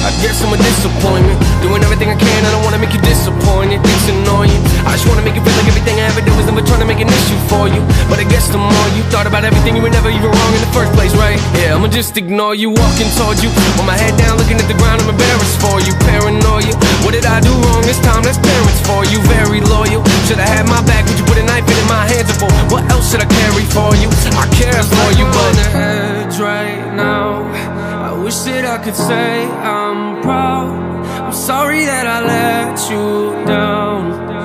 I guess I'm a disappointment. Doing everything I can, I don't wanna make you disappointed. It's annoying. I just wanna make it feel like everything I ever did was never trying to make an issue for you. But I guess the more you thought about everything, you were never even wrong in the first place, right? Yeah, I'ma just ignore you, walking towards you with my head down, looking at the ground. I'm embarrassed for you, paranoia. What did I do wrong this time? That's parents for you, very loyal. Should've had my back, would you put a knife in my hands for? What else should I carry for you? I care for you, but on the edge right now. I wish that I could say I'm proud. I'm sorry that I let you down.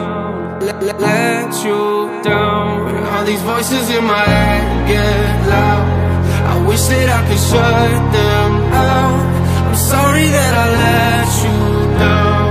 Let you down. All these voices in my head get loud. I wish that I could shut them out. I'm sorry that I let you down.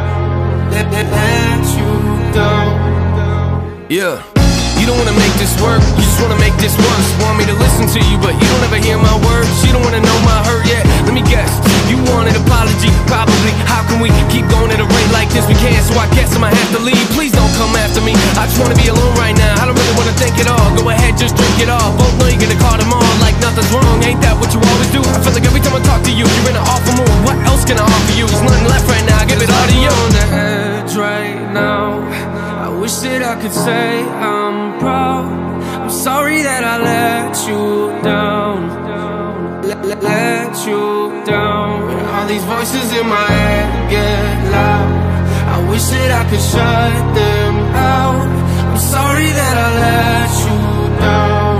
Let you down. Yeah. You don't wanna make this work, you just wanna make this worse. Want me to listen to you, but you don't ever hear my words. You don't wanna know my hurt yet. Let me guess, you want an apology, probably. How can we keep going at a rate like this? We can't, so I guess I'ma have to leave. Please don't come after me, I just wanna be alone right now. I don't really wanna think at all, go ahead, just drink it all. Both know you're gonna call them all like nothing's wrong. Ain't that what you always do? I feel like every time I talk to you, you're in an awful mood. What else can I offer you? There's nothing left right now, I give it all to you. On the edge right now. I wish that I could say I'm proud. I'm sorry that I let you down. Let you down. All these voices in my head get loud. I wish that I could shut them out. I'm sorry that I let you down.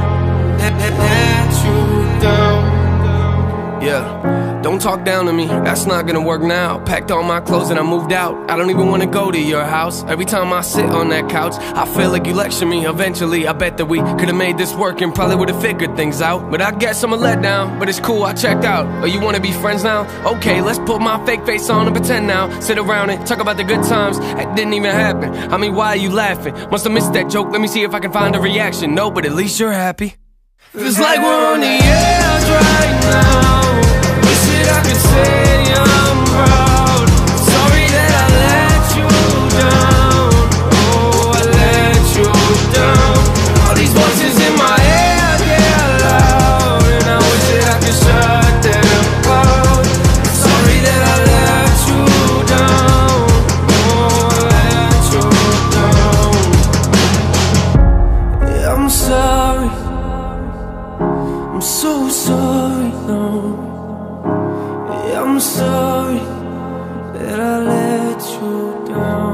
Let you down. Yeah. Don't talk down to me, that's not gonna work now. Packed all my clothes and I moved out. I don't even wanna go to your house. Every time I sit on that couch, I feel like you lecture me. Eventually, I bet that we could've made this work and probably would've figured things out. But I guess I'm a letdown, but it's cool, I checked out. Oh, you wanna be friends now? Okay, let's put my fake face on and pretend now. Sit around and talk about the good times that didn't even happen. I mean, why are you laughing? Must've missed that joke, let me see if I can find a reaction. No, but at least you're happy. Feels like we're on the edge right now. I could say I'm proud. Sorry that I let you down. Oh, I let you down. All these voices in my head get loud, and I wish that I could shut them out. Sorry that I let you down. Oh, I let you down. Yeah, I'm sorry. I'm so sorry now. I'm sorry that I let you down.